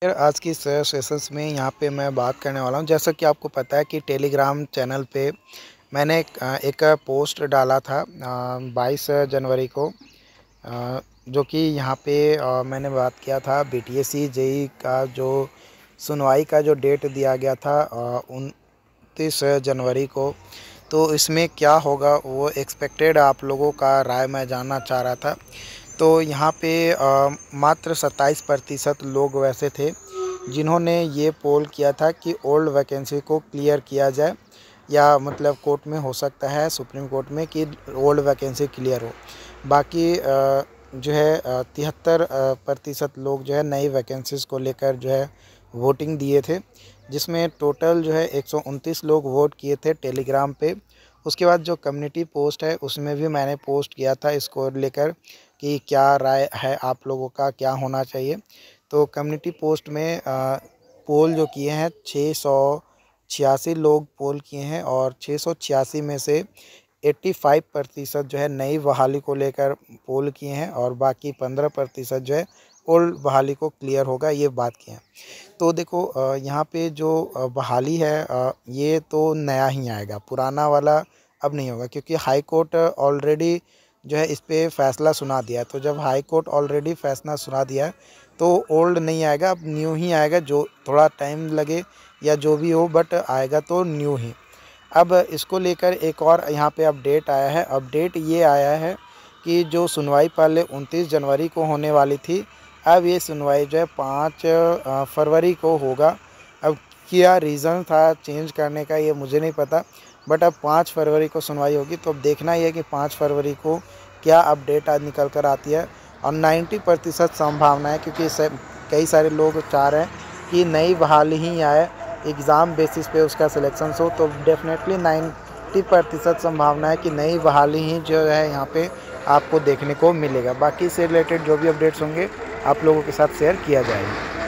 यार आज की इस सेशंस में यहाँ पे मैं बात करने वाला हूँ। जैसा कि आपको पता है कि टेलीग्राम चैनल पे मैंने एक पोस्ट डाला था 22 जनवरी को, जो कि यहाँ पे मैंने बात किया था बीटीएससी जेई का जो सुनवाई का जो डेट दिया गया था 29 जनवरी को। तो इसमें क्या होगा वो एक्सपेक्टेड आप लोगों का राय मैं जानना चाह रहा था। तो यहाँ पे मात्र 27% लोग वैसे थे जिन्होंने ये पोल किया था कि ओल्ड वैकेंसी को क्लियर किया जाए, या मतलब कोर्ट में हो सकता है सुप्रीम कोर्ट में कि ओल्ड वैकेंसी क्लियर हो। बाकी जो है 73% लोग जो है नई वैकेंसीज़ को लेकर जो है वोटिंग दिए थे, जिसमें टोटल जो है 129 लोग वोट किए थे टेलीग्राम पे। उसके बाद जो कम्युनिटी पोस्ट है उसमें भी मैंने पोस्ट किया था इसको लेकर कि क्या राय है आप लोगों का, क्या होना चाहिए। तो कम्युनिटी पोस्ट में पोल जो किए हैं 686 लोग पोल किए हैं, और 686 में से 85% जो है नई बहाली को लेकर पोल किए हैं, और बाकी 15% जो है ओल्ड बहाली को क्लियर होगा ये बात की है। तो देखो यहाँ पे जो बहाली है ये तो नया ही आएगा, पुराना वाला अब नहीं होगा, क्योंकि हाई कोर्ट ऑलरेडी जो है इस पे फैसला सुना दिया है। तो जब हाई कोर्ट ऑलरेडी फैसला सुना दिया है तो ओल्ड नहीं आएगा, अब न्यू ही आएगा। जो थोड़ा टाइम लगे या जो भी हो, बट आएगा तो न्यू ही। अब इसको लेकर एक और यहाँ पे अपडेट आया है। अपडेट ये आया है कि जो सुनवाई पहले 29 जनवरी को होने वाली थी, अब ये सुनवाई जो है 5 फरवरी को होगा। अब क्या रीज़न था चेंज करने का ये मुझे नहीं पता, बट अब 5 फरवरी को सुनवाई होगी। तो अब देखना ही है कि 5 फरवरी को क्या अपडेट आज निकल कर आती है। और 90% संभावना है, क्योंकि कई सारे लोग चाह रहे हैं कि नई बहाली ही आए, एग्ज़ाम बेसिस पे उसका सिलेक्शन हो। तो डेफिनेटली 90% संभावना है कि नई बहाली ही जो है यहाँ पे आपको देखने को मिलेगा। बाकी इससे रिलेटेड जो भी अपडेट्स होंगे आप लोगों के साथ शेयर किया जाएगा।